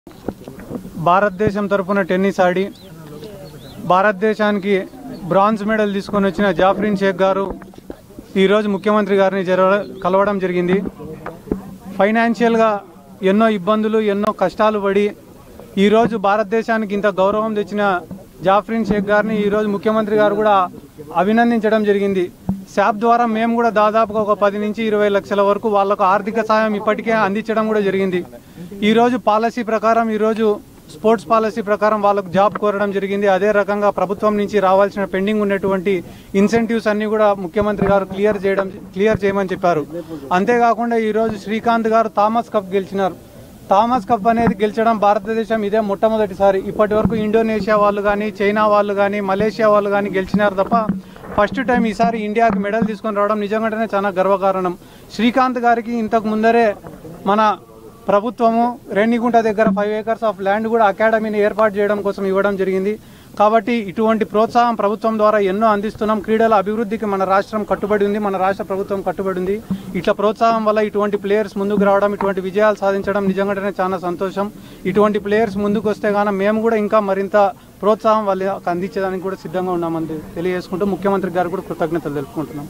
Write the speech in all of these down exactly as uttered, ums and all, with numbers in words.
భారతదేశం తరపున టెన్నిస్ ఆడి భారతదేశానికి బ్రాంజ్ మెడల్ తీసుకొని వచ్చిన జాఫ్రిన్ షేక్ గారు ఈరోజు ముఖ్యమంత్రి గారిని కలవడం జరిగింది. ఫైనాన్షియల్గా ఎన్నో ఇబ్బందులు ఎన్నో కష్టాలు పడి ఈరోజు భారతదేశానికి ఇంత గౌరవం తెచ్చిన జాఫ్రిన్ షేక్ గారిని ఈరోజు ముఖ్యమంత్రి గారు కూడా అభినందించడం జరిగింది. శాప్ ద్వారా మేము కూడా దాదాపుగా ఒక పది నుంచి ఇరవై లక్షల వరకు వాళ్ళకు ఆర్థిక సాయం ఇప్పటికే అందించడం కూడా జరిగింది. ఈరోజు పాలసీ ప్రకారం ఈరోజు స్పోర్ట్స్ పాలసీ ప్రకారం వాళ్ళకు జాబ్ కోరడం జరిగింది. అదే రకంగా ప్రభుత్వం నుంచి రావాల్సిన పెండింగ్ ఉన్నటువంటి ఇన్సెంటివ్స్ అన్నీ కూడా ముఖ్యమంత్రి గారు క్లియర్ చేయడం క్లియర్ చేయమని చెప్పారు. అంతేకాకుండా ఈరోజు శ్రీకాంత్ గారు థామస్ కప్ గెలిచినారు. థామస్ కప్ అనేది గెలిచడం భారతదేశం ఇదే మొట్టమొదటిసారి. ఇప్పటి వరకు ఇండోనేషియా వాళ్ళు కానీ చైనా వాళ్ళు కానీ మలేషియా వాళ్ళు కానీ గెలిచినారు తప్ప ఫస్ట్ టైం ఈసారి ఇండియాకి మెడల్ తీసుకొని రావడం నిజంగానే చాలా గర్వకారణం. శ్రీకాంత్ గారికి ఇంతకు ముందరే మన ప్రభుత్వము రేణిగుంట దగ్గర ఫైవ్ ఏకర్స్ ఆఫ్ ల్యాండ్ కూడా అకాడమీని ఏర్పాటు చేయడం కోసం ఇవ్వడం జరిగింది. కాబట్టి ఇటువంటి ప్రోత్సాహం ప్రభుత్వం ద్వారా ఎన్నో అందిస్తున్నాం. క్రీడల అభివృద్ధికి మన రాష్ట్రం కట్టుబడి ఉంది, మన రాష్ట్ర ప్రభుత్వం కట్టుబడి ఉంది. ఇట్లా ప్రోత్సాహం వల్ల ఇటువంటి ప్లేయర్స్ ముందుకు రావడం, ఇటువంటి విజయాలు సాధించడం నిజంగానే చాలా సంతోషం. ఇటువంటి ప్లేయర్స్ ముందుకు వస్తే కానీ మేము కూడా ఇంకా మరింత ప్రోత్సాహం వాళ్ళకి అందించడానికి కూడా సిద్ధంగా ఉన్నామని తెలియజేసుకుంటూ ముఖ్యమంత్రి గారు కూడా కృతజ్ఞతలు తెలుపుకుంటున్నాం.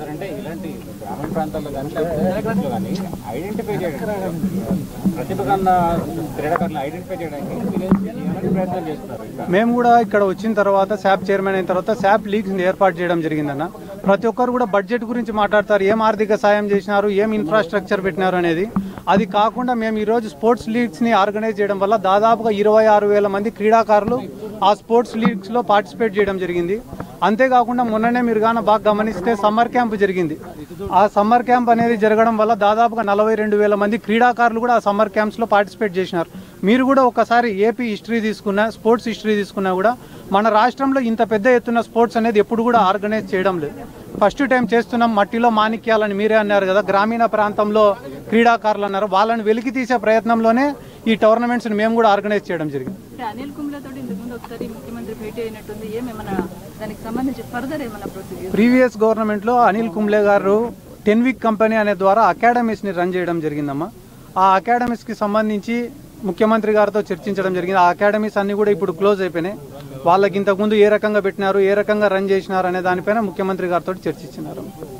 మేము కూడా ఇక్కడ వచ్చిన తర్వాత శాప్ చైర్మన్ అయిన తర్వాత శాప్ లీగ్స్ ఏర్పాటు చేయడం జరిగిందన్న. ప్రతి ఒక్కరు కూడా బడ్జెట్ గురించి మాట్లాడతారు, ఏం ఆర్థిక సాయం చేసినారు, ఏం ఇన్ఫ్రాస్ట్రక్చర్ పెట్టినారు అనేది. అది కాకుండా మేము ఈరోజు స్పోర్ట్స్ లీగ్స్ని ఆర్గనైజ్ చేయడం వల్ల దాదాపుగా ఇరవై ఆరు వేల మంది క్రీడాకారులు ఆ స్పోర్ట్స్ లీగ్స్లో పార్టిసిపేట్ చేయడం జరిగింది. అంతేకాకుండా మొన్ననే మీరు కానీ బాగా గమనిస్తే సమ్మర్ క్యాంప్ జరిగింది. ఆ సమ్మర్ క్యాంప్ అనేది జరగడం వల్ల దాదాపుగా నలభై రెండు వేల మంది క్రీడాకారులు కూడా ఆ సమ్మర్ క్యాంప్స్లో పార్టిసిపేట్ చేసినారు. మీరు కూడా ఒకసారి ఏపీ హిస్టరీ తీసుకున్నా, స్పోర్ట్స్ హిస్టరీ తీసుకున్నా కూడా మన రాష్ట్రంలో ఇంత పెద్ద ఎత్తున స్పోర్ట్స్ అనేది ఎప్పుడు కూడా ఆర్గనైజ్ చేయడం లేదు. ఫస్ట్ టైం చేస్తున్నాం. మట్టిలో మాణిక్యాలని మీరే అన్నారు కదా, గ్రామీణ ప్రాంతంలో క్రీడాకారులు అన్నారు. వాళ్ళని వెలికి తీసే ప్రయత్నంలోనే ఈ టోర్నమెంట్స్ మేము కూడా ఆర్గనైజ్ చేయడం జరిగింది. అనిల్ కుంబ్లే తోటి ఇంతకుముందు ఒకసారి ముఖ్యమంత్రి భేటీ అయినట్టుంది. ఏమేమన్నా దానికి సంబంధించి ఫర్దర్ ఏమన్నా ప్రొసీజర్? ప్రీవియస్ గవర్నమెంట్లో అనిల్ కుంబ్లే గారు టెన్ వీక్ కంపెనీ అనే ద్వారా అకాడమీస్ని రన్ చేయడం జరిగిందమ్మా. ఆ అకాడమీస్కి సంబంధించి ముఖ్యమంత్రి గారితో చర్చించడం జరిగింది. ఆ అకాడమీస్ అన్ని కూడా ఇప్పుడు క్లోజ్ అయిపోయినాయి. వాళ్ళకి ఇంతకుముందు ఏ రకంగా పెట్టినారు, ఏ రకంగా రన్ చేసినారు అనే దానిపైన ముఖ్యమంత్రి గారితో చర్చించినారు.